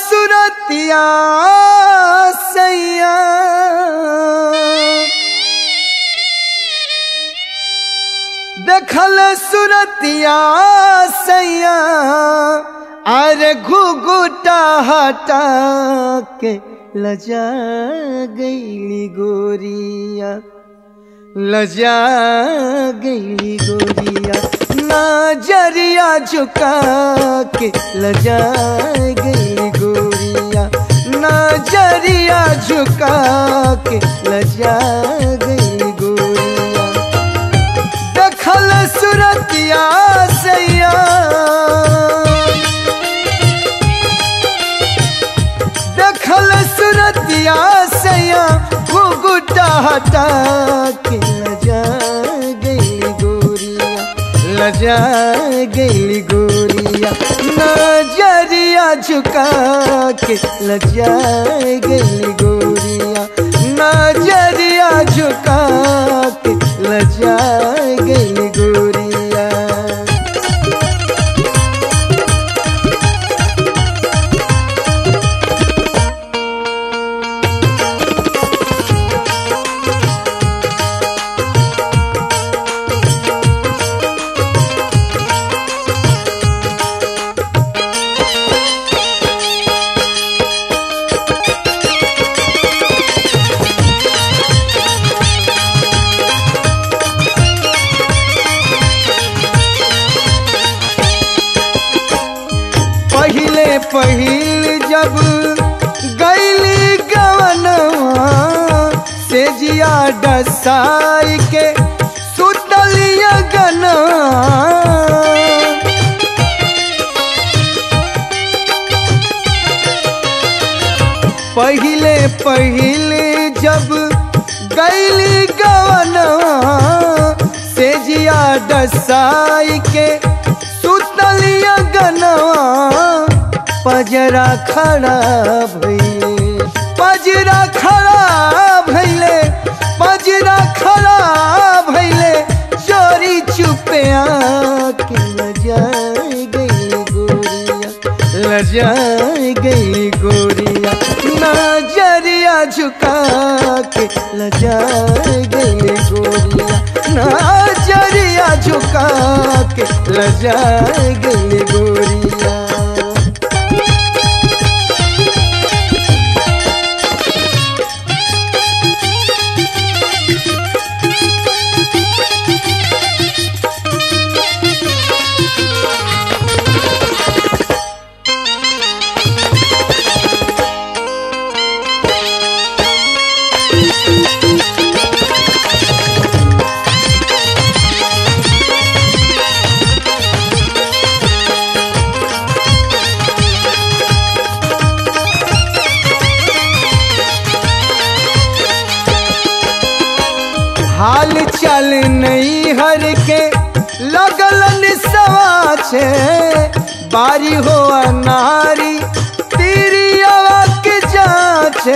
सुरतिया सैया देखल सुरतिया सैया अरे घुघुटा हटा के लजा गईली गोरिया लजा गईली गोरिया नजरिया झुका के लजा गईली गोरिया नजरिया झुका के लजा गईली गोरिया देखल सुरतिया सैया देखल सुरतिया सैया घुघुटा हटा के लजा गईली गोरिया लजा गईली गोरिया नजरिया झुका के लजा गईली गोरिया नजरिया झुका के लजा गईली गोरिया पहिल जब गईली गवनवा से जिया डसाई के सुतलिया गनवा पहिले पहिले जब गईली गवनवा से जिया डसाई के सुतलिया गनवा पजरा खड़ा भइले पजरा खड़ा भइले पजरा खड़ा भइले चोरी चुपे आके लजा गईली गोरिया लजा गईली गोरिया नजरिया झुका के लजा गईली गोरिया नजरिया झुका के लजा गईली गोरिया हाल चल नहीं हर के लगलन सवाछे बारी हो नारी तेरी आवाज जाचे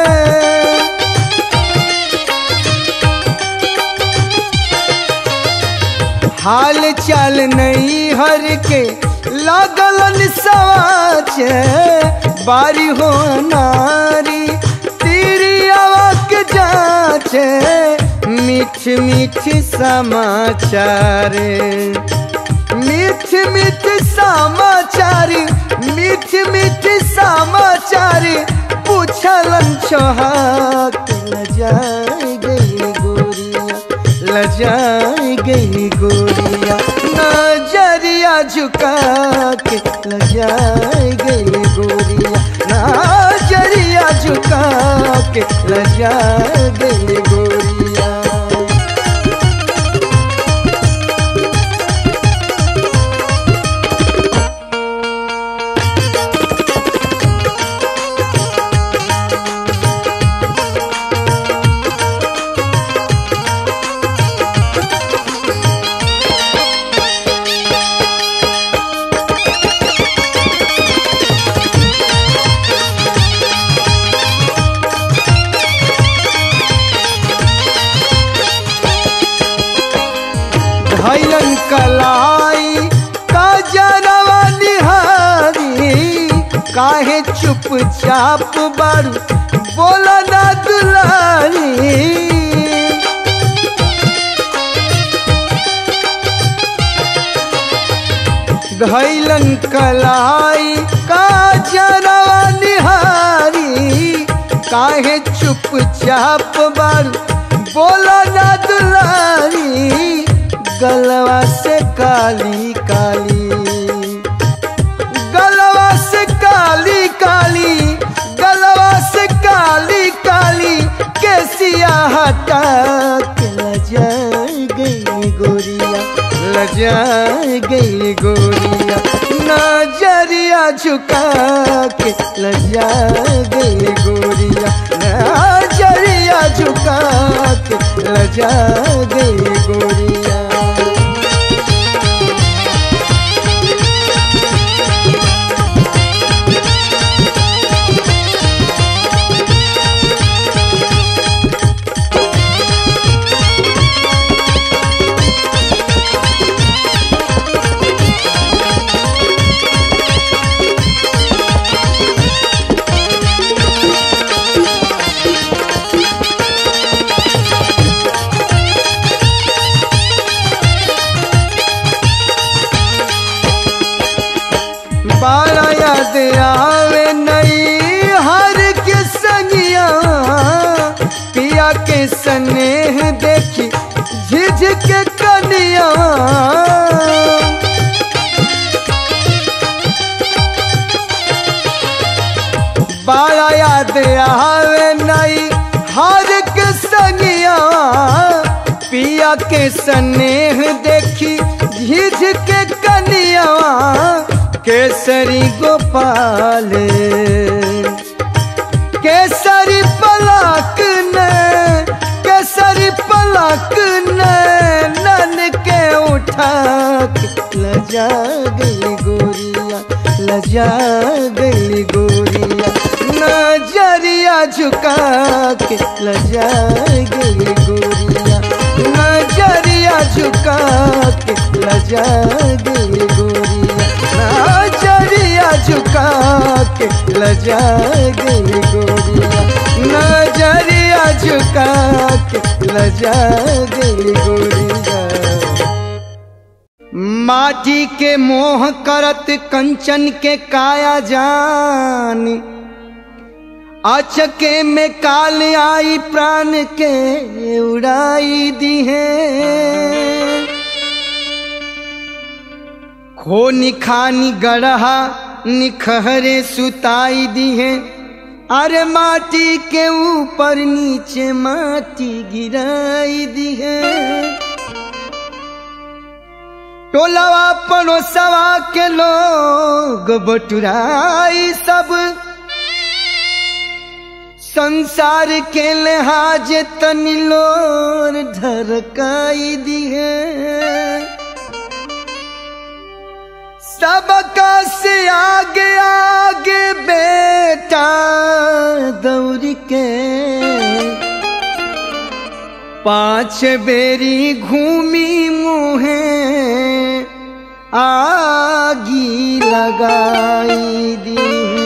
हाल चल नहीं हर के लगलन सवाछे बारी हो नारी तेरी आवाज जाचे मीठ मीठ समाचार मीठ मीठ समाचार मीठ मीठ समाचार पूछलन छोहाक लजा गईली गोरिया लजा गईली गोरिया नजरिया झुका के लजा गईली गोरिया नजरिया झुका के लजा गईली गोरिया काहे चुपचाप बारू बोला ना दुलारी। धैलन कलाई का जरवा निहारी, काहे चुपचाप बारू बोला ना दुलारी। गलवा से काली काली, गलवा से काली काली, गलवा से काली काली केसिया हटा के लजा गई गोरिया, लजा गई गोरिया। नजरिया झुका के लजा गई गोरिया, नजरिया झुका के लजा गई गोरिया। बारा याद आवे नई हर के संगिया, पिया के स्नेह देखी झिझक के कनिया। बारा याद आवे नई हर के संगिया, पिया के स्नेह देखी झिझक के कनिया। केसरी गोपाल केसरी पलक ने, केसरी पलक ने नन के उठा के लजा गई गोरिया, लजा गई गोरिया। नजरिया झुका के लजा गई गोरिया, नजरिया झुका के लजा गई गोरिया, नजरिया झुका के लजा गई गोरिया, नजरिया झुका के लजा गई गोरिया। माटी के मोह करत कंचन के काया जानी, अचके में काल आई प्राण के उड़ाई दी है। खो निखानी गढ़हा निखहरे सुताई दी है। अरे माटी के ऊपर नीचे माटी गिराई दी है। टोलवा पड़ोसवा के लोग बटुराई सब, संसार के लिहाज तनी लोर ढरकाई दी है। सबका से आगे आगे बेटा दौड़ के, पांच बेरी घूमी मुहे आगी लगाई दी है।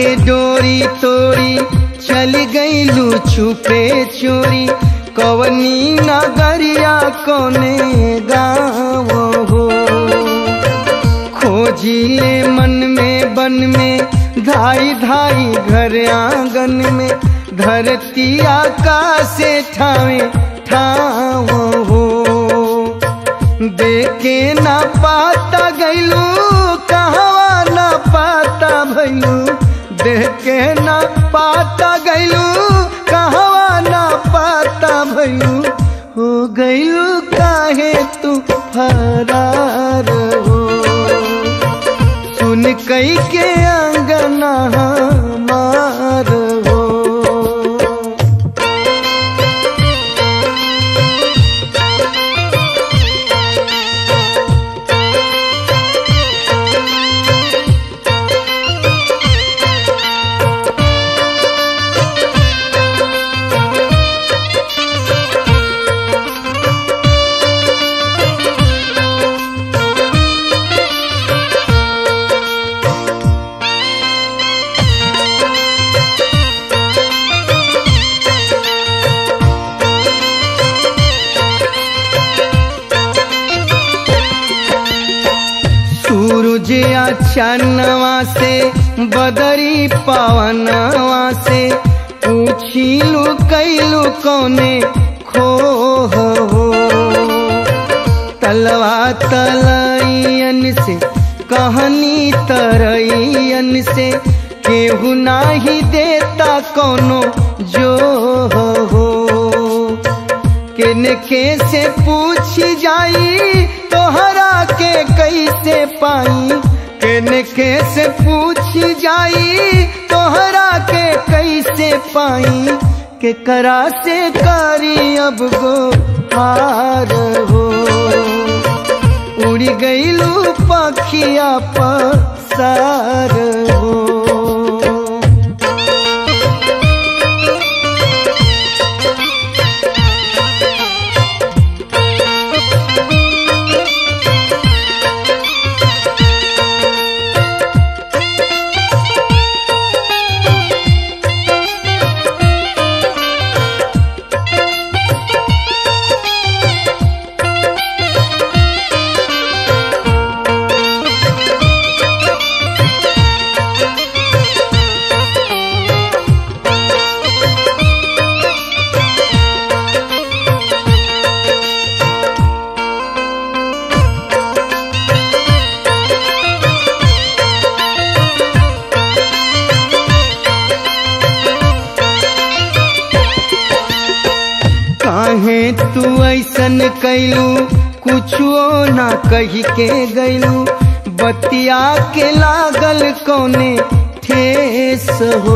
के डोरी तोड़ी चल गईलू छुपे चोरी, कवनी नगरिया कोने गाँव हो। खोजिले मन में बन में धाई धाई घर आंगन में, धरती आकाश ठावे ठाव हो। देखे ना पाता गईलू कहवा ना पाता भैलू, देखे ना पाता गईलू कहवा ना पाता भैलू, हो गईलू काहे तू फरार हो। सुन कई के अंगना हमार हो। सूरज अचानवा से बदरी पवनवा से, पूछिलू कैलू कौने खो हो। तलवा तलैयन से कहनी तरैयन से, केहू नाही देता कोनो जो हो। किनके से पूछ जाई तोहरा के कैसे पाई, किनके से पूछ जाई तोहरा के कैसे पाई, के करा से करी अब गो हार हो। उड़ी गईलू पखिया पसार हो। काहे तू ऐसन कैलू कुछो ना कही के गईलू, बतिया के लागल कौने ठेस हो।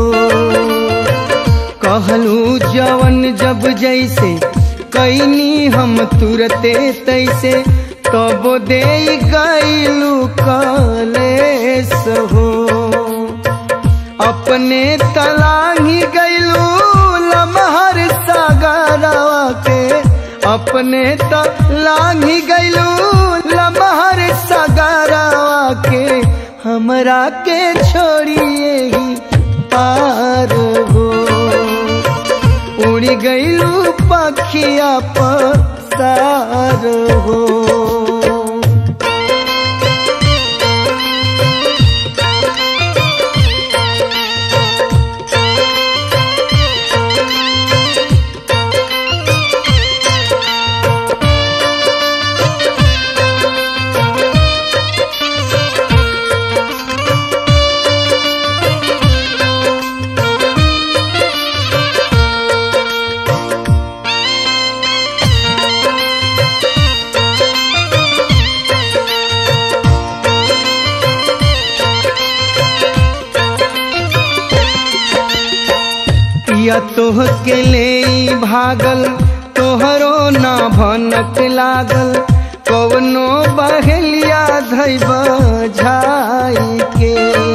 कहलू जवन जब जैसे कैनी हम तुरते तैसे, तब दे गईलू कलेस हो। अपने तलाही गईलू लमहर सागरवा के, अपने तलाही गईलू लमहर सागरवा के, हमरा के छोड़िए ही पार हो। उड़ी गईलू पखिया पसार हो। या तोह के ले भागल तोहरो ना भनक लागल, कवनो बहेलिया धैब झाई के।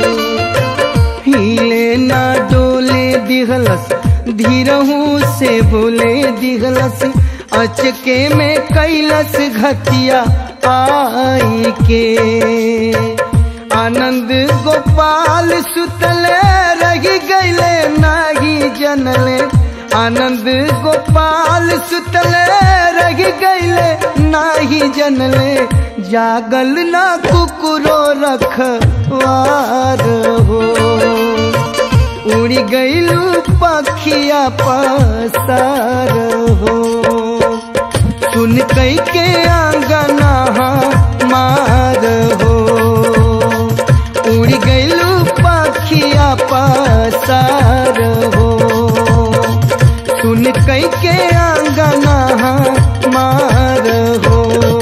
हिले ना डोले दिहलस धीरहू से बोले दिहलस, अचके में कैलस घटिया आई के। आनंद गोपाल सुतले रही गईले नाही जनले। आनंद गोपाल सुतले रही गईले नाही जनले। जागल ना कुकुरो रखवार हो। उड़ी गईलू पखिया पसार हो। सुन कई के आंगना मार हो। उड़ी गईलू पखिया पसार हो। सुन कई के आंगना मार हो।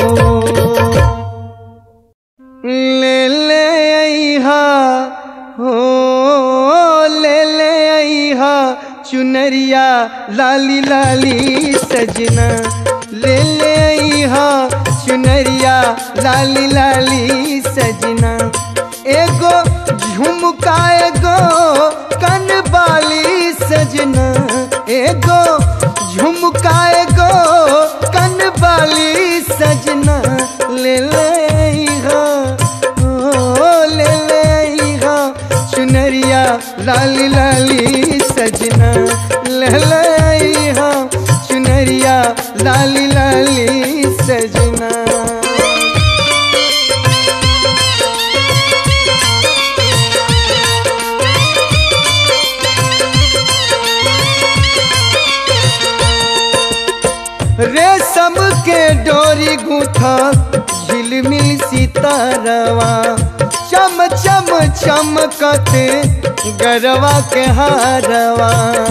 ले ले अइहा हो, ले ले अइहा चुनरिया लाली लाली सजना। ले ले अइहा चुनरिया लाली लाली सजना। एगो झुमका एगो कनबाली सजना। एगो झुमका एगो कनबाली सजना। ले ले अइहा ओ, ले ले अइहा चुनरिया लाली लाली सजना। ले ले अइहा चुनरिया लाली लाली सजना। रेशम के डोरी गूथा झिलमिल सितारवा। चम चम चमकते गरवा के हारवा।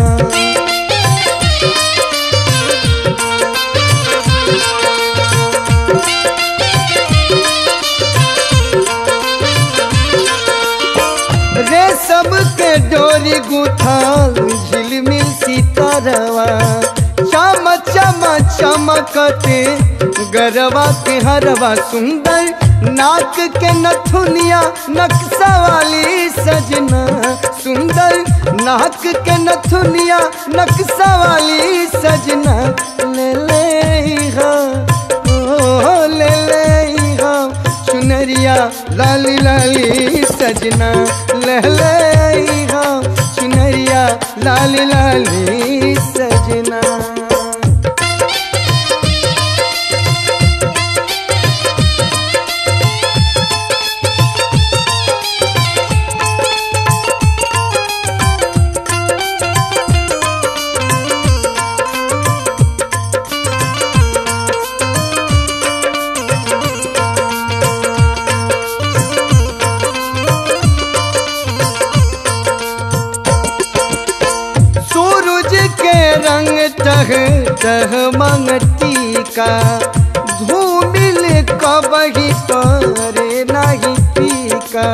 रेशम के डोरी गूथा झिलमिल सितारवा। चम चम चमकते गरवा के हरवा। सुंदर नाक के नथुनिया नक्शा वाली सजना। सुंदर नाक के नथुनिया नक्शा वाली सजना। ले ले अइहा ओ, ले ले अइहा चुनरिया लाली लाली सजना। ले ले अइहा चुनरिया लाली लाली सजना। टह टह मंगती का धूमिल कबही परे नहीं पीका।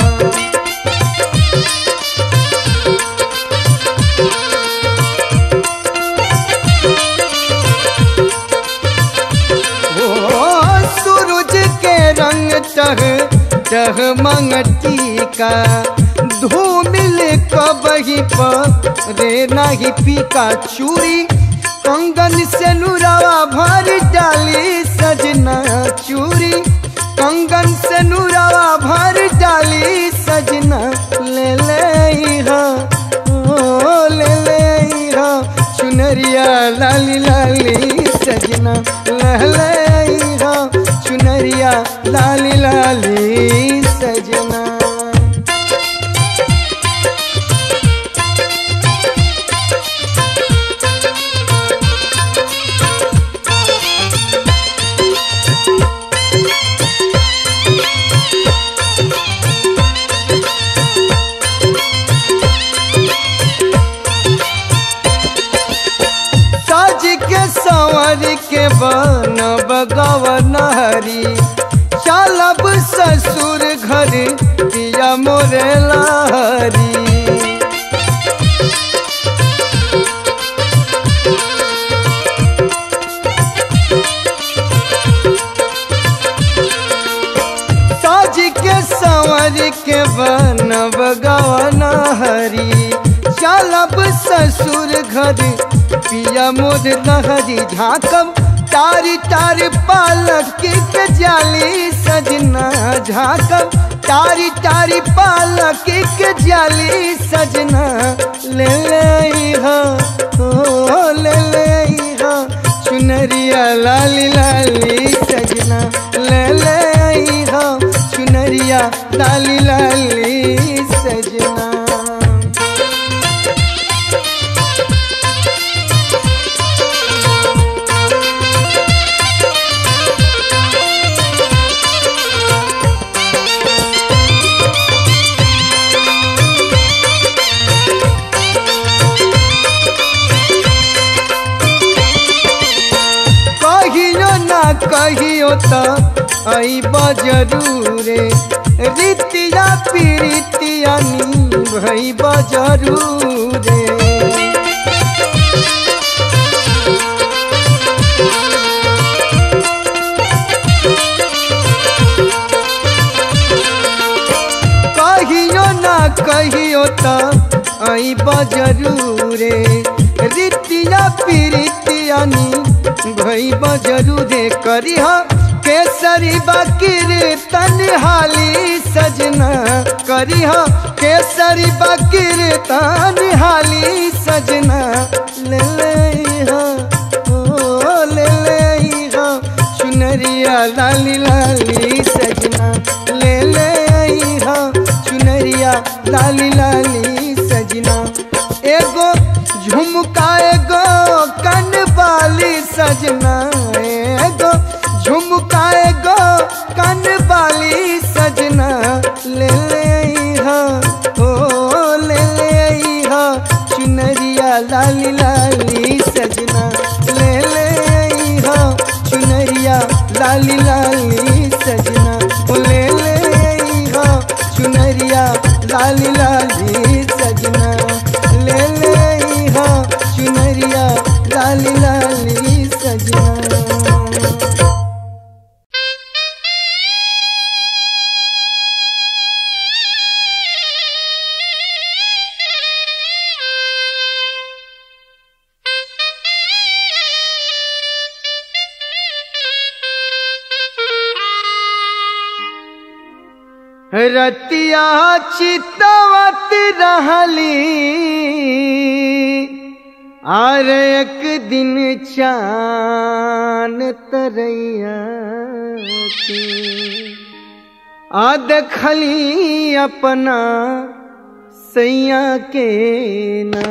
ओ सूरज के रंग टह टह मंगती का धूमिल कबही परे नहीं पीका। चूड़ी कंगन से नुरावा भर डाली सजना। चूड़ी कंगन से नुरावा भर डाली सजना। ले ले अइहा ओ, ले ले अइहा चुनरिया लाली लाली सजना। ले ले अइहा चुनरिया लाली लाली सजना। के बन बगवन हरी चलब ससुर घर पिया मोरे लहरी। साज के संवर के बन बगवन हरी चलब ससुर घर पिया मोर लहरी। झाकब तारी तारी पालक के जाली सजना। झाकब तारी तारी पालक के जाली सजना ले ले हो ले ले हो चुनरिया लाली लाली सजना ले ले हो चुनरिया लाली लाली सजना। कहियो तो आईब जरूरे रीतिया पीरितिया निभैब जरूरे। कहियो ना कहियो तो आईब जरूरे रीतिया पीरितिया भैब जरूरे। करिह केसरी बाकिर तनहाली सजना करिह केसरी बाकिर तनहाली सजना ले ले हो ले ले हो चुनरिया लाली लाली सजना ले ले हो चुनरिया लाली लाली सजना। एगो झुमका एगो कनवाली सजना एगो झुमका एगो कनवाली सजना ले ले हो ले ले हो चुनरिया लाली लाली सजना ले ले हो चुनरिया लाली लाली सजना ले ले हो चुनरिया लाली लाली सजना ले ले हो चुनरिया लाली लाली सजना। रतिया चितवत रहली आर एक दिन चान तरैया आ देखली अपना सैया के ना।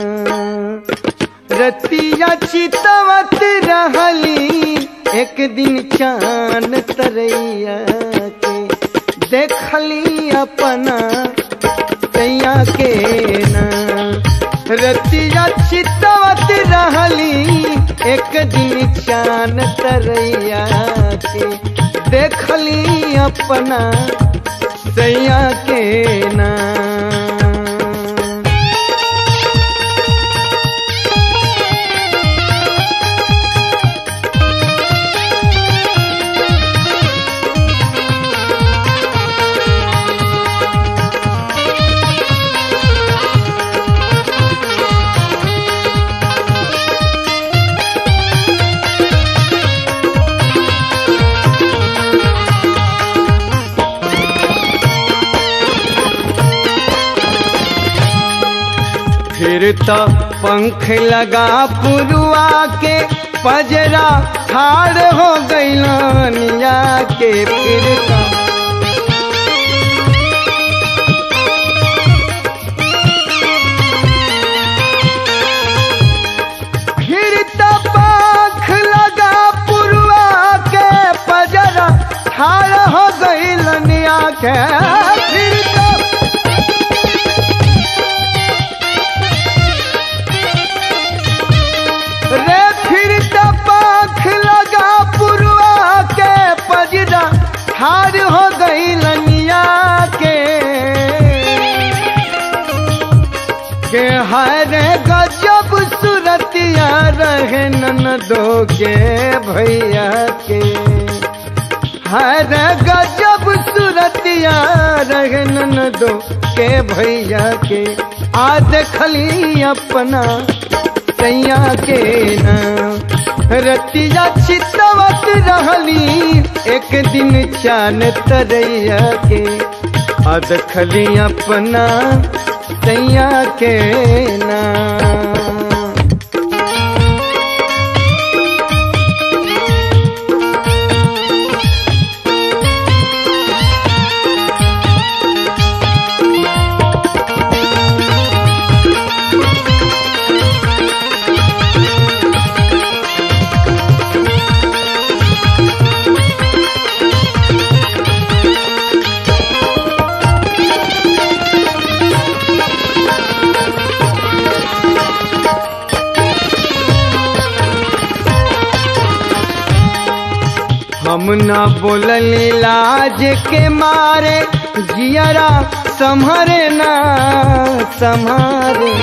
रतिया चितवत रहली एक दिन चान तरैया के देखली अपना सैया के ना। रतिया चितवत रहली एक दिन चान तरैया के देखली अपना सैया के ना। फिर तो पंख लगा पुरुआ के पजरा ठाड़ हो गईलनिया के। फिर तो पंख लगा पुरुआ के पजरा ठाड़ हो गईलनिया के। हार हो गई लनिया के हर गजब सूरतिया रहे ननदो के भैया के। हर गजब सूरतिया रहे ननदो के भैया के। आ देखली अपना सैया के ना। रतिया चितवत रहली एक दिन चान तरैया के अदखली अपना सैया के ना। हम न बोलली लाज के मारे, जियरा संभरे ना संभरे।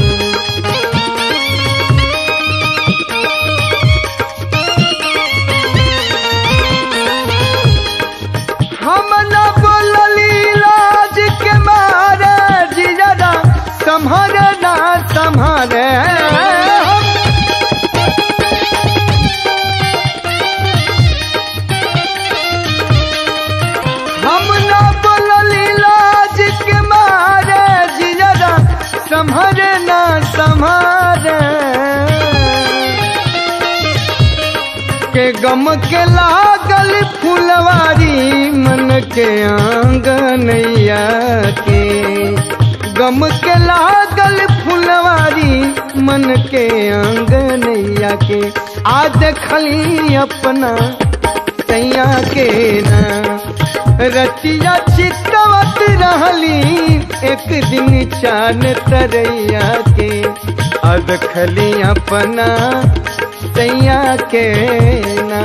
हम न बोलली लाज के मारे, जियरा संभरे ना संभरे। संभरे ना संभरे के गम के लागल फुलवारी मन के आंगनैया के। गम के लागल फुलवारी मन के आंगनैया के। आज देखली अपना सैया के ना, रतिया चितवत रहली एक दिन चान तरैया के। अदखली अपना सैया के ना।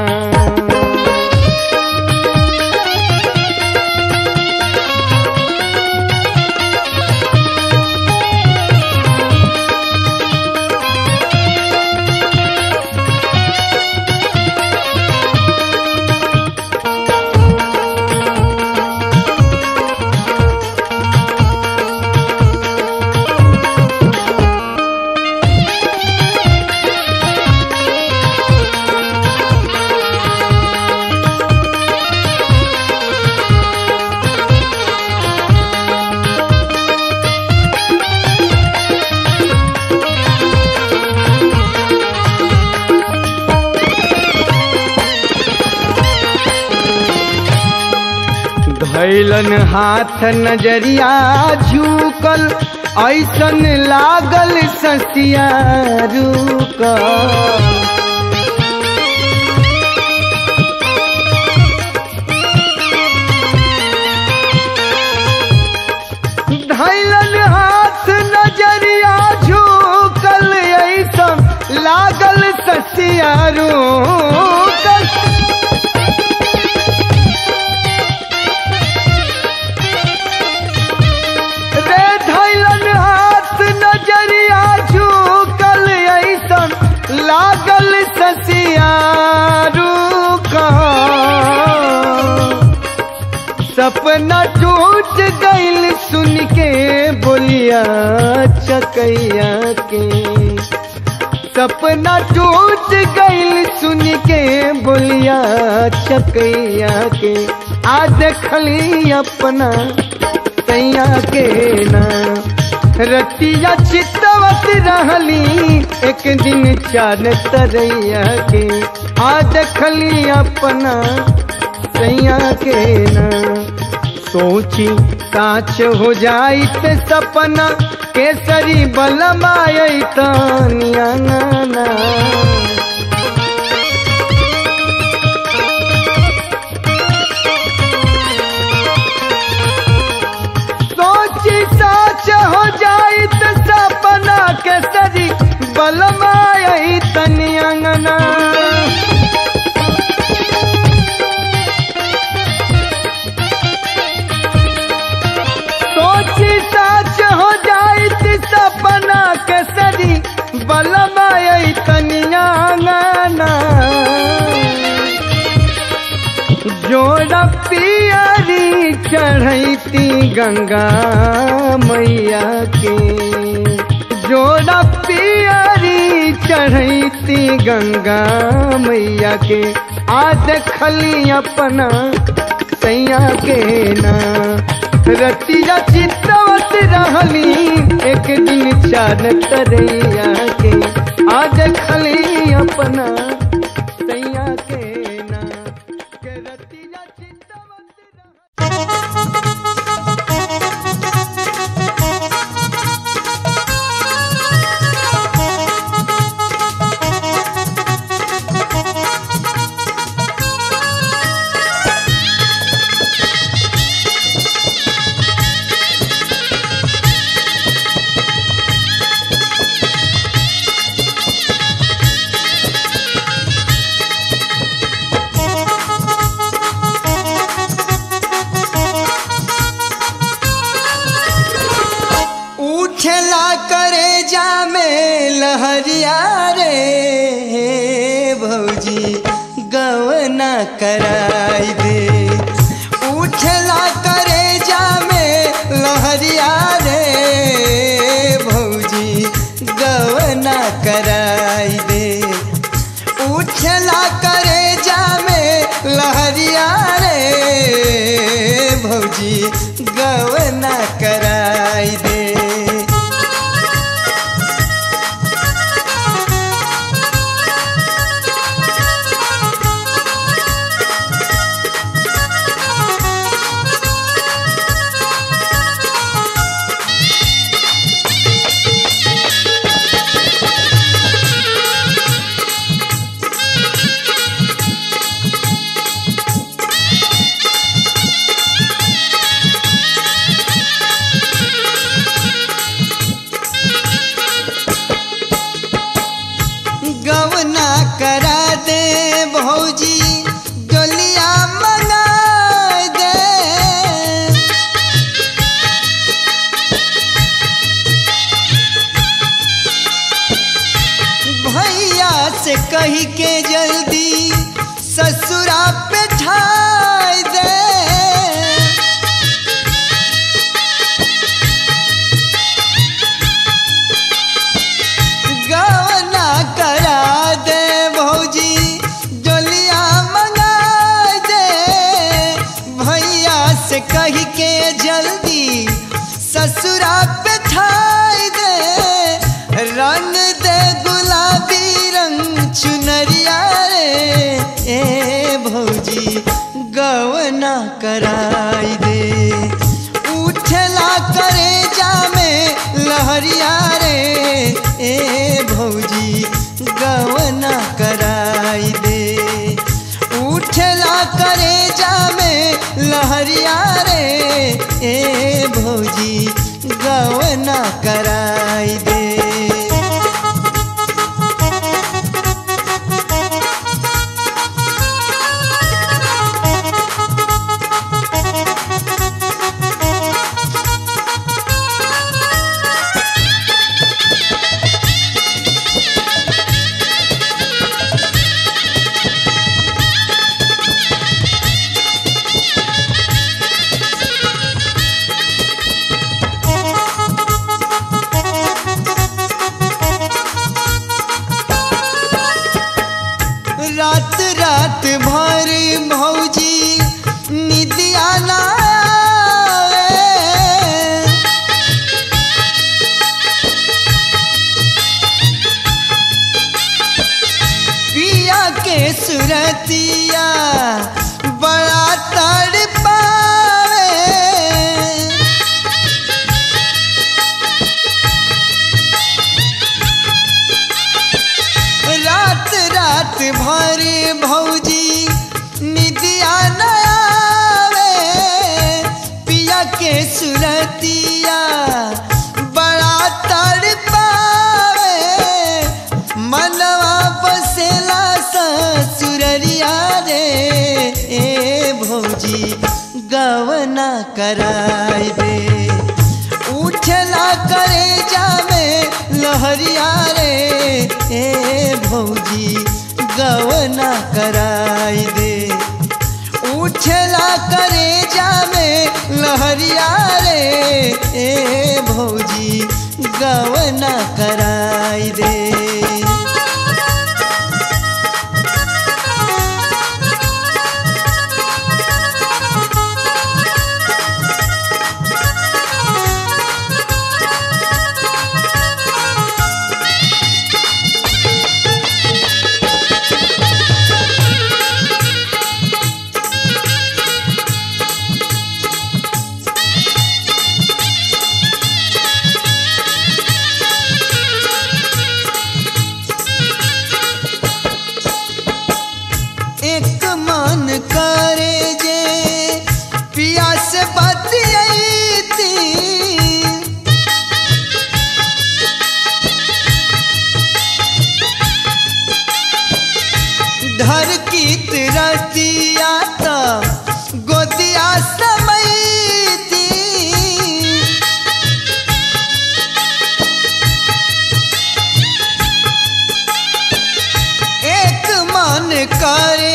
धैलन हाथ नजरिया झुकल, ऐसन लागल ससिया रुकल। धैलन हाथ नजरिया झुकल, ऐसन लागल ससिया रुकल। लागल ससियारू का सपना टूट गइल सुन के बोलिया चकैया के। सपना टूट गइल सुन के बोलिया चकैया के। आज देखली अपना सैया के ना, रतिया चितवत रहली एक दिन चान तरैया के। आज देखली अपना सैया के ना। सोची काच हो जाइत सपना, केसरी बलमायत नियंगना। सोची साच हो जाइत सपना, केसरी बलमायत नियंगना। सोची साच हो जाइत सपना, केसरी बलमायत नियंगना। जोड़ा पियरी चढ़ैती गंगा मैया के। जोड़ा पियरी चढ़ैती गंगा मैया के। आज देखली अपना सैया के ना, रतिया चितवत रहनी एक दिन चांद तरैया के आज खली अपना सैया के ना के रतिया चितवत उठला करे जामे लहरिया रे भौजी गवना कराई दे। उठला करे जामे लहरिया रे भौजी गवना कराई दे। उठला करे जामे लहरिया रे भौजी गवना कराई दे। गवना करा दे भौजी डोलिया मना दे। भैया से कही के जल्दी ससुरा पे ठाई दे। गवना करा दे भौजी डोलिया मंगा दे। भैया से कही के जल्दी ससुरा पे ठाई दे। रंग दे गुलाबी रंग चुनरिया रे ए भौजी गवना कराई दे। उठला करे जामे लहरिया रे ए भौजी गवना कराई दे। उठला करे जामे लहरिया रे ए भौजी गवना कराई दे। रात रात भर भौजी निदिया ना आवे। पिया के सुरतिया बड़ा तड़पावे। रात रात भर भौजी निदिया न आवे। पिया के सुरतिया बड़ा तड़पावे। मनवा बसेला ससुररिया रे ए भौजी गवना कराई दे। उठला करे जामे लहरिया रे ए भौजी गवना कराई दे। उठला करे जामे लहरिया रे ए भौजी गवना कराई दे। धर की तिरतिया तो गोदिया समैती। एक मन करे